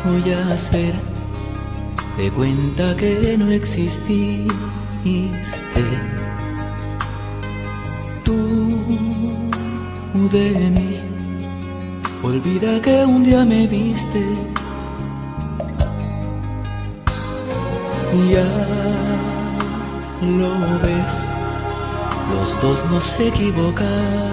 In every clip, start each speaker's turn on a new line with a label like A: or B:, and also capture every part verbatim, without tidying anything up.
A: voy a hacer de cuenta que no exististe. Tú de mí, olvida que un día me viste. Ya lo ves, los dos nos equivocamos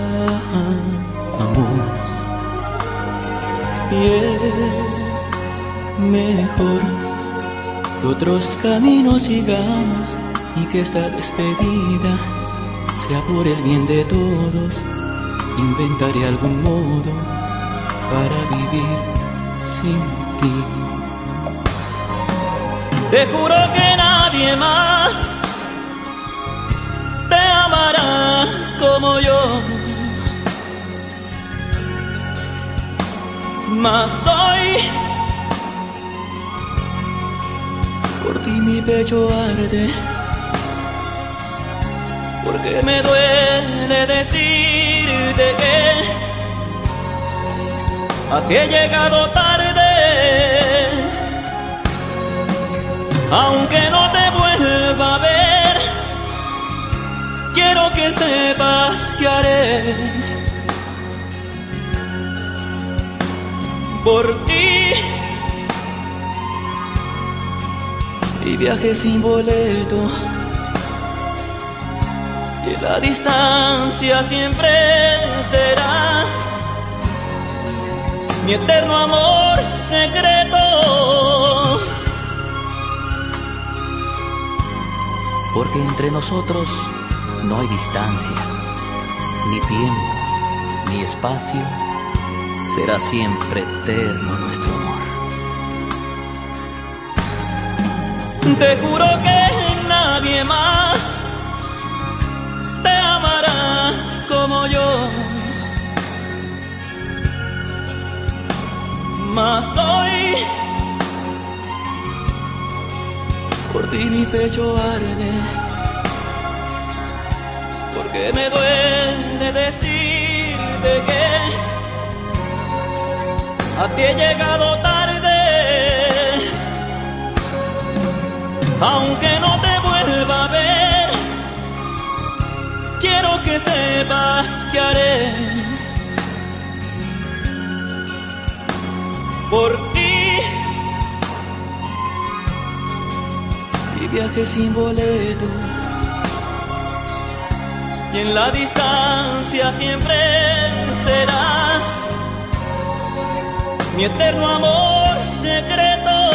A: y es mejor que otros caminos sigamos y que esta despedida sea por el bien de todos. Inventaré algún modo para vivir sin ti. Te juro que nadie más te amará como yo, mas hoy por ti mi pecho arde, porque me duele decirte que a que he llegado tarde. Aunque no te vuelva a ver, quiero que sepas que haré por ti. Y viaje sin boleto, y en la distancia siempre serás mi eterno amor secreto. Porque entre nosotros no hay distancia, ni tiempo, ni espacio. Será siempre eterno nuestro amor. Te juro que nadie más te amará como yo, mas hoy por ti mi pecho arde, porque me duele decirte que a ti he llegado tarde. Aunque no te vuelva a ver, quiero que sepas que haré por ti. Y viaje sin boleto, y en la distancia siempre serás mi eterno amor secreto.